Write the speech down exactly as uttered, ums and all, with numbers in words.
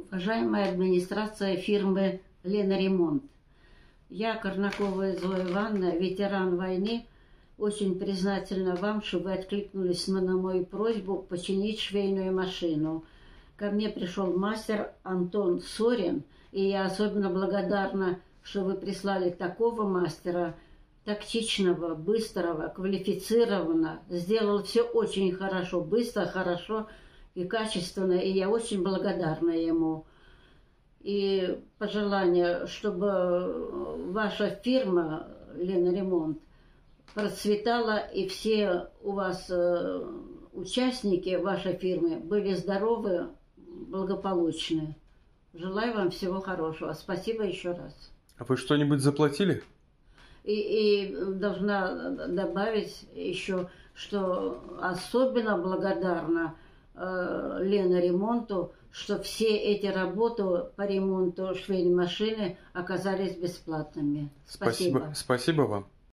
Уважаемая администрация фирмы «Лена Ремонт», я, Корнакова Зоя Ивановна, ветеран войны, очень признательна вам, что вы откликнулись на мою просьбу починить швейную машину. Ко мне пришел мастер Антон Сорин, и я особенно благодарна, что вы прислали такого мастера, тактичного, быстрого, квалифицированного. Сделал все очень хорошо, быстро, хорошо и качественно, и я очень благодарна ему. И пожелание, чтобы ваша фирма «Лена Ремонт» процветала, и все у вас э, участники вашей фирмы были здоровы, благополучны. Желаю вам всего хорошего. Спасибо еще раз. А вы что-нибудь заплатили? И, и должна добавить еще, что особенно благодарна э, Лена Ремонту, что все эти работы по ремонту швейной машины оказались бесплатными. Спасибо. Спасибо, спасибо вам.